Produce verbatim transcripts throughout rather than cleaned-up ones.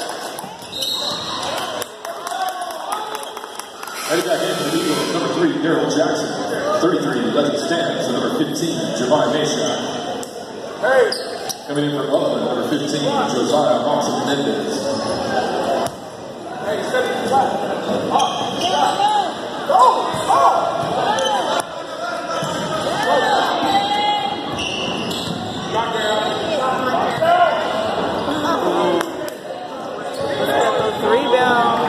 Headed back in for the Eagles, number three, Daryl Jackson. thirty-three, Leslie Stans, and number fifteen, Javon Mayshack. Hey. Coming in for Upland, number fifteen, Josiah Monson Mendez. Hey, steady, up, up, go, up. Rebound.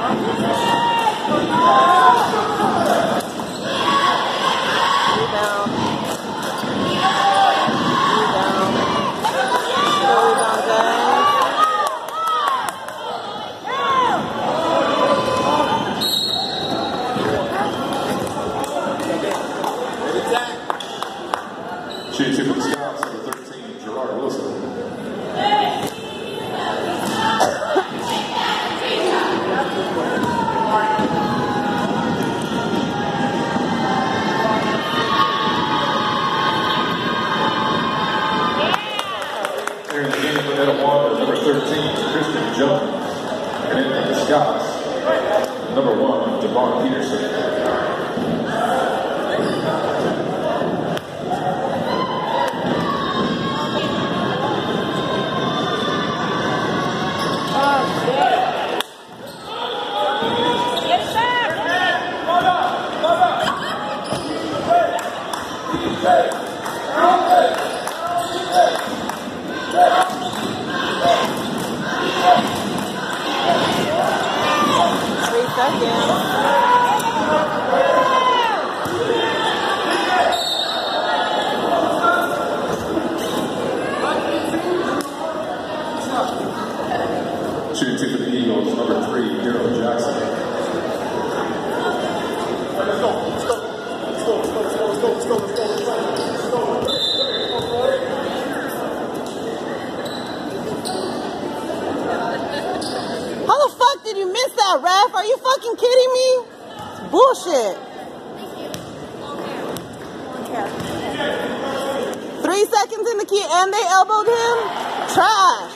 Shooting two for the Scouts, number thirteen, Gerard Wilson. Here in the game for Etiwanda, number thirteen, Christian Jones. And in for the Scouts, number one, Devon Peterson. Three seconds. Shooting two for the Eagles, number three, Daryl Jackson. Let's go, let's go, let's go, let's go, let's go, let's go, let's go, let's go, let's go. How the fuck did you miss that, ref? Are you fucking kidding me? It's bullshit. Three seconds in the key and they elbowed him? Trash.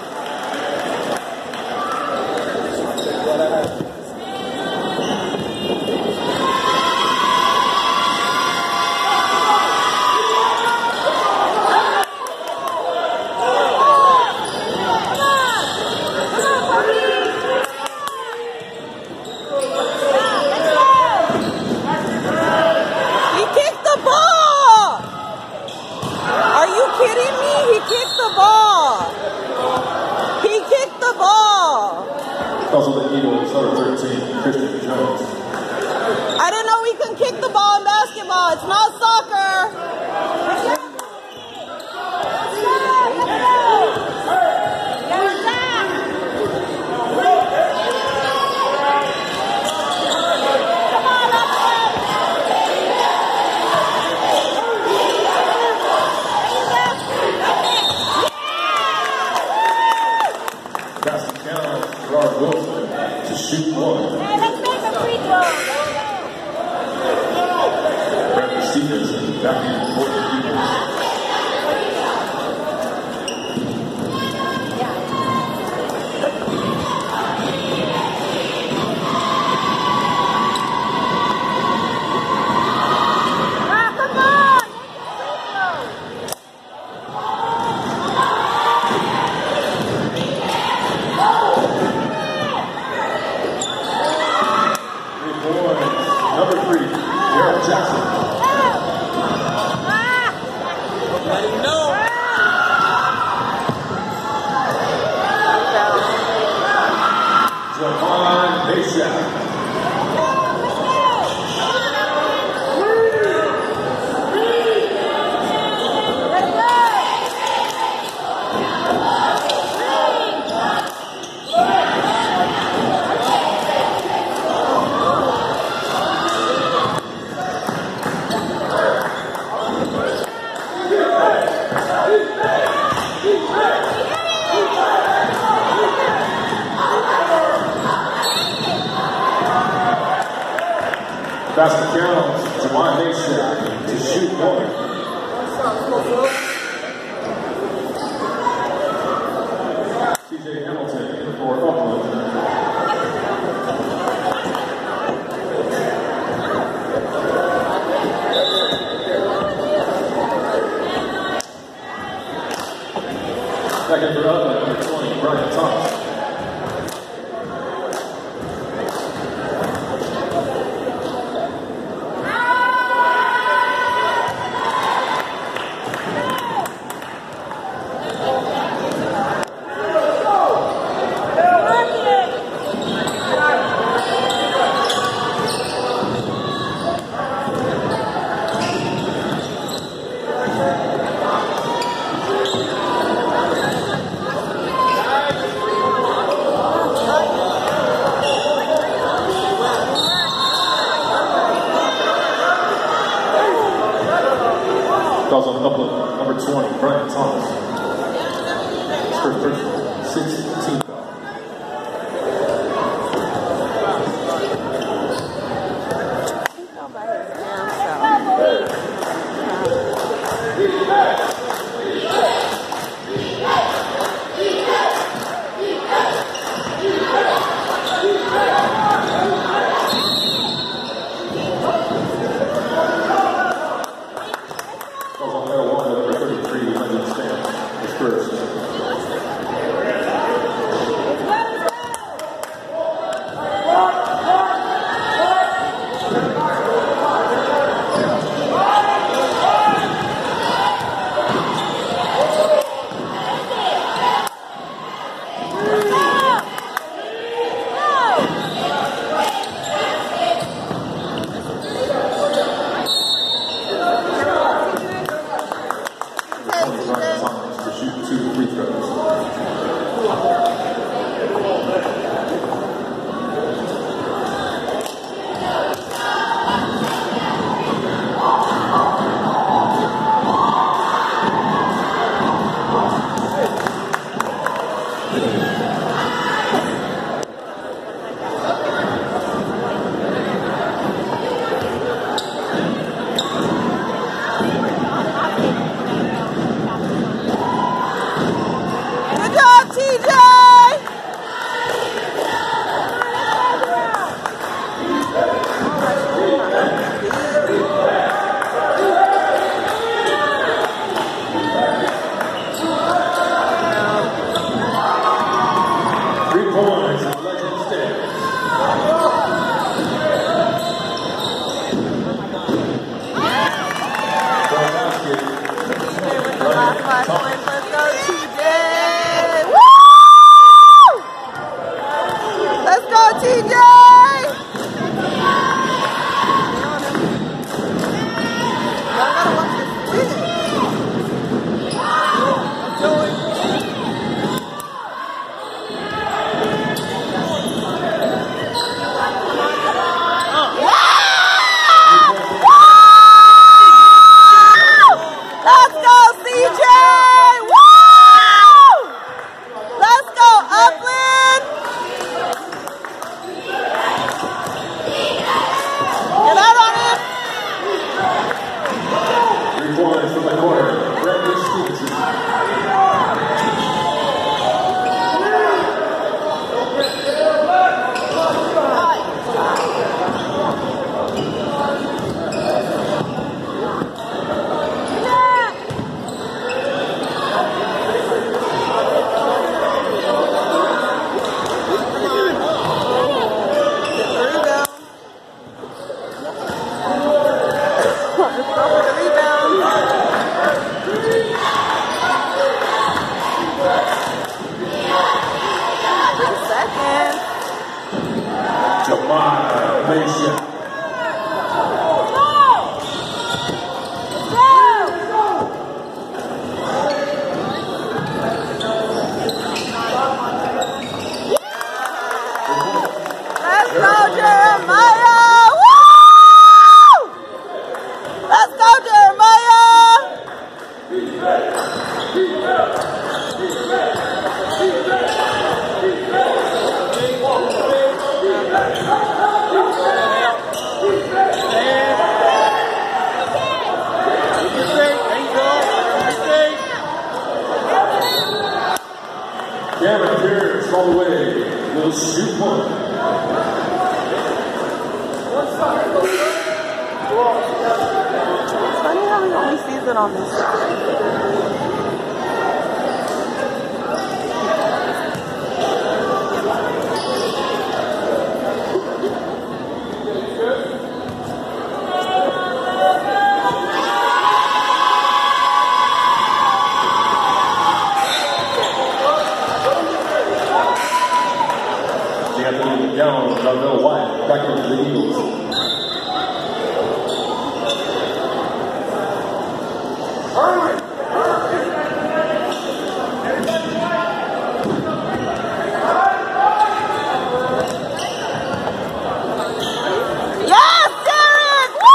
Kidding me? He kicked the ball. He kicked the ball. Also the Eagles, number thirteen, Christian Jones. I didn't know we can kick the ball in basketball. It's not soccer. Gerard Wilson to shoot one. Hey, let's make a free throw. Bradley Stevenson back in for the Eagles. Number three, Daryl Jackson. Let him know. Javon Mayshack. Basket Jones, Javon Mayshack to shoot one. C J Hamilton in for Three points and Legend stands. Last five points. Let's go, T J. Woo! Let's go, T J. Y'all gotta watch this switch. Do it. Let's go, C J! Woo! Let's go, Upland! Get out on it! Three points from the corner. Bradley Stevenson. Jemima Mesha. Let's go, Jeremiah! Woo! Let's go, Jeremiah! Cameron Pierce all the way. Little shoot one. It's funny how he only sees it on this side. They got the down, Darnell White, back into the Eagles. Yes, Derek! Woo!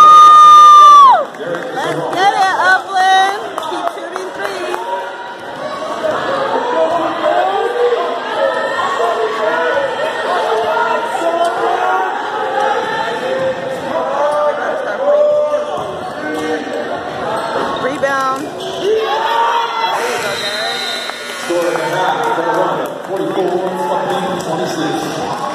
Let's get it, Upland. Keep shooting threes. Rebound. There you go, Derek. Score and a half, forty-four, twenty-six.